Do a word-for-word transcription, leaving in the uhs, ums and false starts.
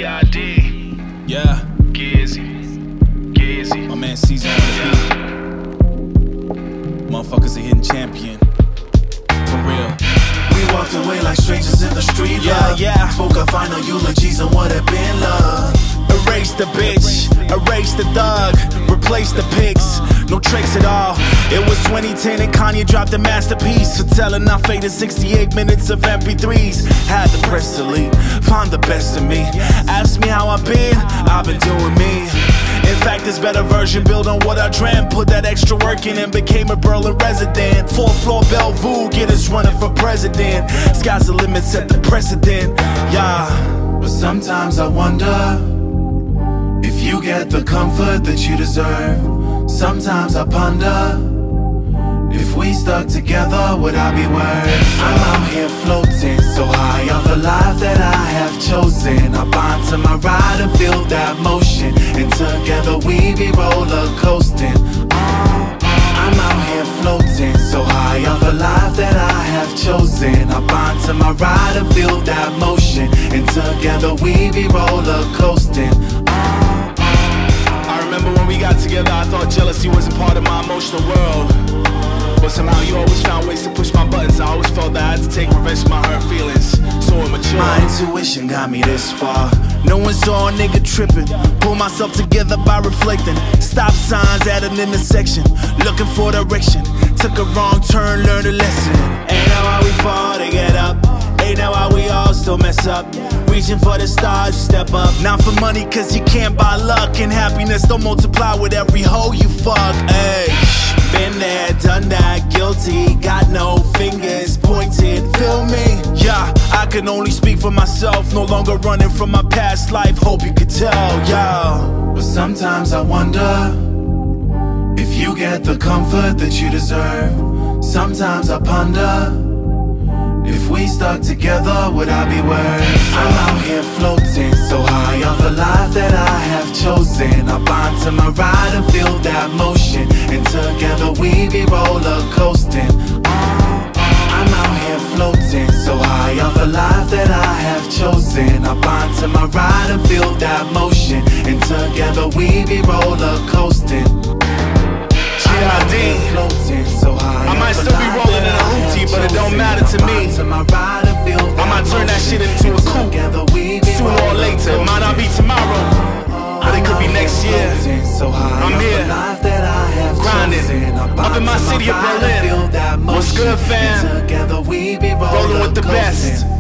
G I D. Yeah. Gizzy. Gizzy. My man Caesar on the beat. Motherfuckers a hidden champion. For real. We walked away like strangers in the street. Yeah, love. yeah. Spoke our final eulogies on what had been love. Erase the bitch, erase the thug, replace the pics, no tricks at all. It was twenty ten and Kanye dropped a masterpiece. So telling our fate in sixty-eight minutes of M P threes. Had the press to leave, found the best of me. Ask me how I've been, I've been doing me. In fact, this better version built on what I dreamt. Put that extra work in and became a Berlin resident. Fourth floor Bellevue, Giddens running for president. Sky's the limit, set the precedent, yeah. But sometimes I wonder if you get the comfort that you deserve. Sometimes I ponder, if we stuck together, would I be worse? I'm out here floating, so high off a life that I have chosen. I bind to my ride and feel that motion, and together we be roller coasting. I'm out here floating, so high off a life that I have chosen. I bind to my ride and feel that motion, and together we be roller coasting. I remember when we got together, I thought jealousy wasn't part of my emotional world. But somehow you always found ways to push my buttons. I always felt that I had to take revenge for my hurt feelings. So immature. My intuition got me this far. No one saw a nigga tripping. Pull myself together by reflecting. Stop signs at an intersection, looking for direction. Took a wrong turn, learned a lesson. Ain't know how we fall to get up. Ain't know how we all still mess up. Reaching for the stars, step up. Not for money, cause you can't buy luck. And happiness don't multiply with every hoe you fuck. Ayy, been there, done that, guilty. Got no fingers pointed, feel me? Yeah, I can only speak for myself. No longer running from my past life, hope you could tell, yeah. But sometimes I wonder if you get the comfort that you deserve. Sometimes I ponder, if we stuck together, would I be worse? I'm out here floating, so high off a life that I have chosen. I bind to my ride and feel that motion, and together we be roller coasting. I'm out here floating, so high off a life that I have chosen. I bind to my ride and feel that motion, and together we be roller coasting. G I D. So high I might still be rolling in a hoopty, but it don't matter to me. I might turn that shit into a coupe. Sooner or later, it might not be tomorrow, but it could be next year. I'm here, grinding, up in my city of Berlin. What's good, fam? Rolling with the best.